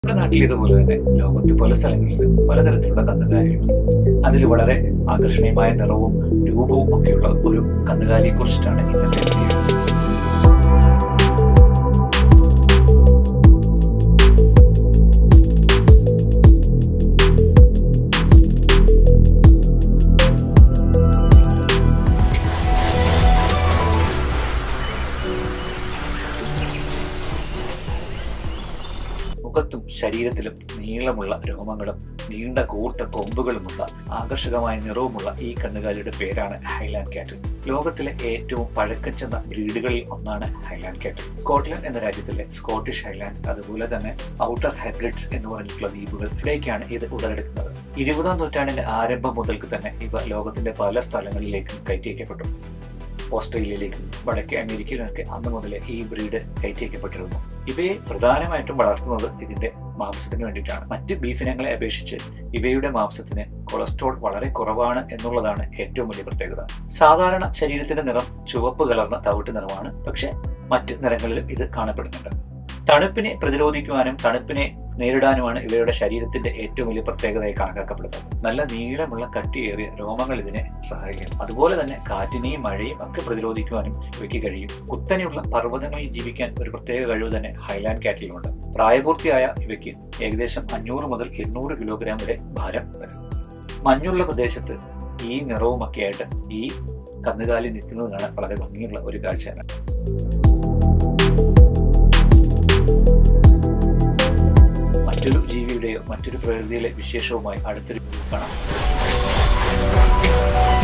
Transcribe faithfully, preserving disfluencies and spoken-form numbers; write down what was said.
നമ്മുടെ നാട്ടിൽ ഇതുപോലെ തന്നെ ലോകത്ത് പല സ്ഥലങ്ങളിലും പലതരത്തിലുള്ള കന്നുകാലികളുണ്ട്. അതിൽ വളരെ ആകർഷണീയമായ നിറവും രൂപവും ഒക്കെയുള്ള ഒരു കന്നുകാലിയെ കുറിച്ചിട്ടാണ് ഇന്നത്തെ വീഡിയോ. മുഖത്തും ശരീരത്തിലും നീളമുള്ള രോമങ്ങളും നീണ്ട കൂർത്ത കൊമ്പുകളുമുള്ള ആകർഷകമായ നിറവുമുള്ള ഈ കന്നുകാലിയുടെ പേരാണ് ഹൈലാൻഡ് ക്യാറ്റ്. ലോകത്തിലെ ഏറ്റവും പഴക്കം ചെന്ന ബ്രീഡുകളിൽ ഒന്നാണ് ഹൈലാൻഡ് ക്യാറ്റ്. സ്കോട്ട്ലൻഡ് എന്ന രാജ്യത്തിലെ സ്കോട്ടിഷ് ഹൈലാൻഡ്, അതുപോലെ തന്നെ ഔട്ടർ ഹെബ്രിഡ്സ് എന്ന് പറഞ്ഞിട്ടുള്ള ദ്വീപുകൾ, ഇവിടേക്കാണ് ഇത് ഉടലെടുക്കുന്നത്. ഇരുപതാം നൂറ്റാണ്ടിന്റെ ആരംഭം മുതൽക്ക് തന്നെ ഇവ ലോകത്തിന്റെ പല സ്ഥലങ്ങളിലേക്കും കയറ്റിയക്കപ്പെട്ടു. ഓസ്ട്രേലിയയിലേക്കും വടക്കേ അമേരിക്കയിലൊക്കെ അന്ന് മുതലേ ഈ ബ്രീഡ് കയറ്റിയക്കപ്പെട്ടിരുന്നു. ഇവയെ പ്രധാനമായിട്ടും വളർത്തുന്നത് ഇതിന്റെ മാംസത്തിന് വേണ്ടിയിട്ടാണ്. മറ്റ് ബീഫ് ഇനങ്ങളെ അപേക്ഷിച്ച് ഇവയുടെ മാംസത്തിന് കൊളസ്ട്രോൾ വളരെ കുറവാണ് എന്നുള്ളതാണ് ഏറ്റവും വലിയ പ്രത്യേകത. സാധാരണ ശരീരത്തിന്റെ നിറം ചുവപ്പ് കലർന്ന തവിട്ട് നിറമാണ്, പക്ഷെ മറ്റ് നിറങ്ങളിലും ഇത് കാണപ്പെടുന്നുണ്ട്. തണുപ്പിനെ പ്രതിരോധിക്കുവാനും തണുപ്പിനെ നേരിടാനുമാണ് ഇവയുടെ ശരീരത്തിന്റെ ഏറ്റവും വലിയ പ്രത്യേകതയായി കണക്കാക്കപ്പെടുന്നത്. നല്ല നീളമുള്ള കട്ടിയേറിയ രോമങ്ങൾ ഇതിനെ സഹായിക്കും. അതുപോലെ തന്നെ കാറ്റിനെയും മഴയും ഒക്കെ പ്രതിരോധിക്കുവാനും ഇവയ്ക്ക് കഴിയും. കുത്തനെയുള്ള പർവ്വതങ്ങളിൽ ജീവിക്കാൻ ഒരു പ്രത്യേക കഴിവ് തന്നെ ഹൈലാൻഡ് ക്യാറ്റിലുണ്ട്. പ്രായപൂർത്തിയായ ഇവയ്ക്ക് ഏകദേശം അഞ്ഞൂറ് മുതൽ എണ്ണൂറ് കിലോഗ്രാം വരെ ഭാരം വരും. മഞ്ഞുള്ള പ്രദേശത്ത് ഈ നിറവുമൊക്കെ ആയിട്ട് ഈ കന്നുകാലി നിൽക്കുന്നതാണ് വളരെ ഭംഗിയുള്ള ഒരു കാഴ്ചയാണ്. മറ്റൊരു ജീവിയുടെയോ മറ്റൊരു പ്രകൃതിയിലെ വിശേഷവുമായി അടുത്തൊരു കാണാം.